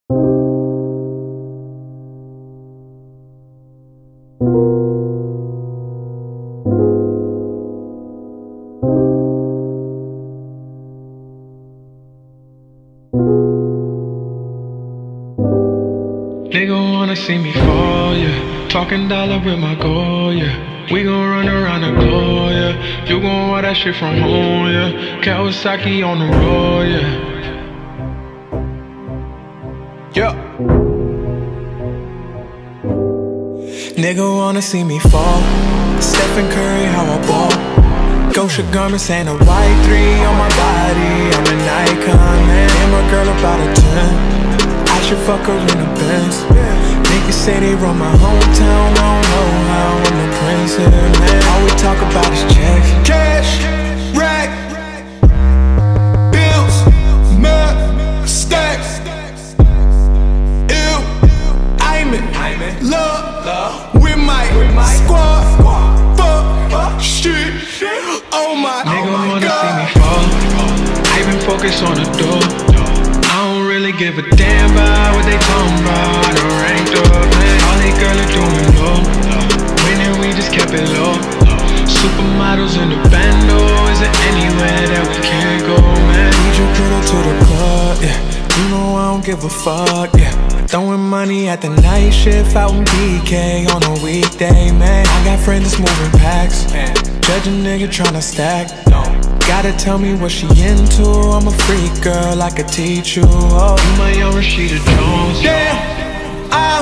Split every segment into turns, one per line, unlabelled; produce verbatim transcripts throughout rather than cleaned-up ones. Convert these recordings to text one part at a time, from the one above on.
Nigga wanna see me fall, yeah. Talking dollar with my goal, yeah. We gon' run around the globe, yeah. You gon' wear that shit from home, yeah. Kawasaki on the road, yeah. Yeah. Nigga wanna see me fall. Stephen Curry, how I ball. Gosha garments and a white three on my body. I'm an icon, man. And my girl about a ten. I should fuck her in a Benz. Niggas say they run my hometown. I don't know how I'm the prince here, man. All we talk about is checks.
Cash, rack, bills, mud, stacks. Ew, I'm in love with my squad. Fuck, shit, oh my God.
Nigga wanna see me fall. I been focused on the door. I don't really give a damn about what they talking about. I done ranked up, man. All they girls are doing low. Winning, we just kept it low. Supermodels in the bando. Is there anywhere that we can't go, man?
Need your girl to the club, yeah. You know I don't give a fuck, yeah. Throwing money at the night shift out in B K on a weekday, man. I got friends that's moving packs. Judge a nigga tryna stack. Gotta tell me what she into. I'm a freak girl, I could teach you. Oh,
You my young Rashida Jones.
damn, I'm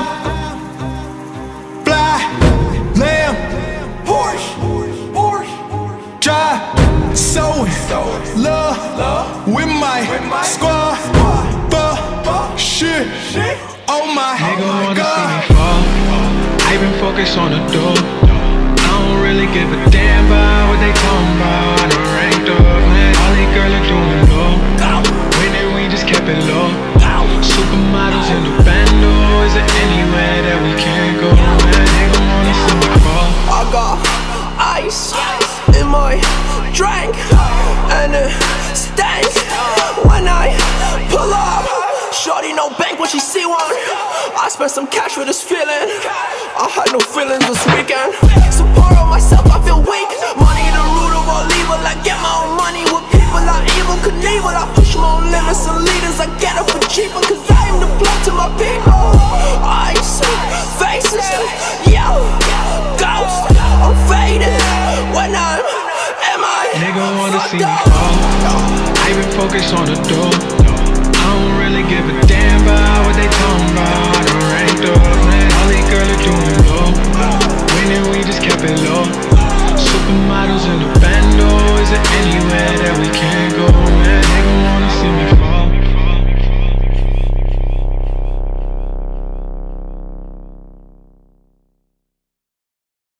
fly, lamb, Porsche, Porsche, drive, sewing, love with my squad. Fuck, shit, oh my
Nigga wanna
God.
see me fall. I been focused on the door. I don't really give a damn about what they talking about. I done ranked up, man. All these girls are doing low. Winning, we just kept it low. Supermodels in the bando. Is there anywhere that we can't go, man? Nigga wanna see me fall.
I got ice in my drink, and it stank when I pull up. Shorty no bank when she see one. I spent some cash for this feeling. I had no feelings this weekend. Support on myself, I feel weak. Money the root of all evil. I get my own money with people I evil Knievel. I push my own limits and leaders. I get it for cheaper, cause I am the plug to my people. Ice, faces, yo, ghost. I'm faded when I'm M I.
Nigga wanna see me fall. I been focused on the door. I don't really give a damn about what they talking about. I done ranked up, man. All these girls are doing low. Winning, we just kept it low.